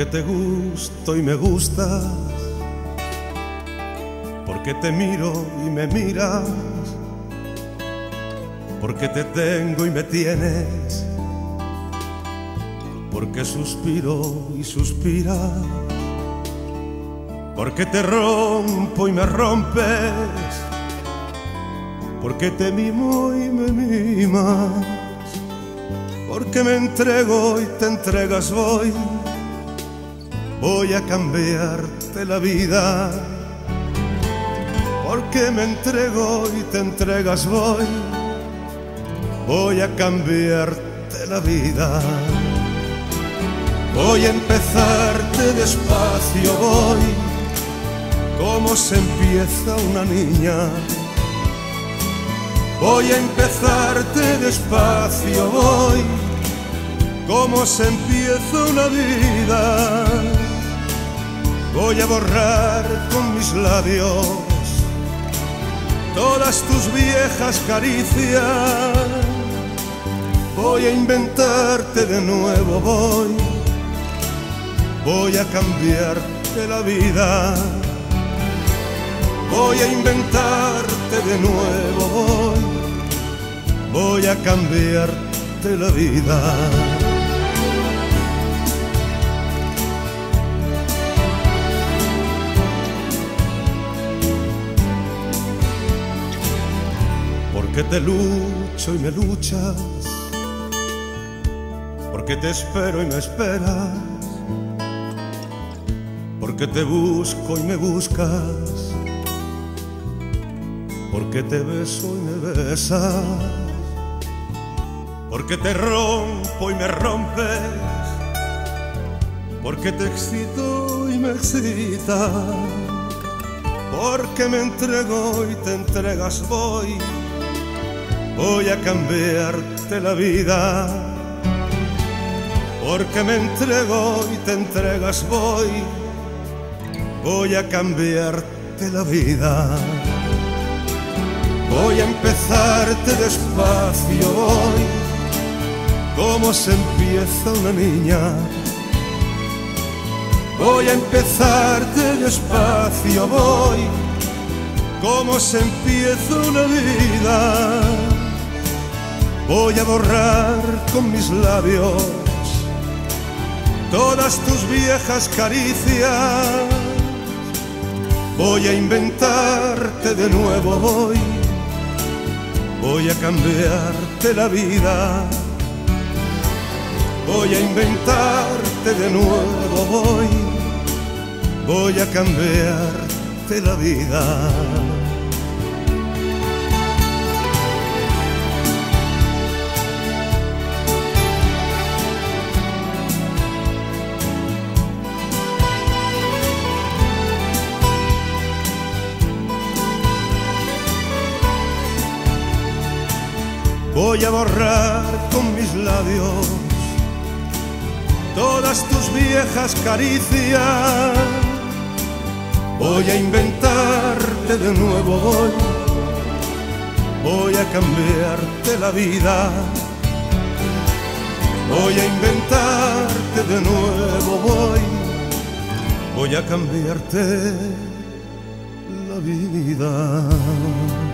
Porque te gusto y me gustas, porque te miro y me miras, porque te tengo y me tienes, porque suspiro y suspiras, porque te rompo y me rompes, porque te mimo y me mimas, porque me entrego y te entregas. Voy a cambiarte la vida, porque me entrego y te entregas. Voy a cambiarte la vida. Voy a empezarte despacio, como se empieza una niña. Voy a empezarte despacio, como se empieza una vida. Voy a borrar con mis labios todas tus viejas caricias. Voy a inventarte de nuevo, voy a cambiarte la vida. Voy a inventarte de nuevo, voy a cambiarte la vida. Porque te lucho y me luchas, porque te espero y me esperas, porque te busco y me buscas, porque te beso y me besas, porque te rompo y me rompes, porque te excito y me excitas, porque me entrego y te entregas. Voy a cambiarte la vida, porque me entrego y te entregas. Voy a cambiarte la vida. Voy a empezarte despacio, como se empieza una niña. Voy a empezarte despacio, como se empieza una vida. Voy a borrar con mis labios todas tus viejas caricias. Voy a inventarte de nuevo, voy a cambiarte la vida. Voy a inventarte de nuevo, voy a cambiarte la vida. Voy a borrar con mis labios todas tus viejas caricias. Voy a inventarte de nuevo, voy a cambiarte la vida. Voy a inventarte de nuevo, voy a cambiarte la vida.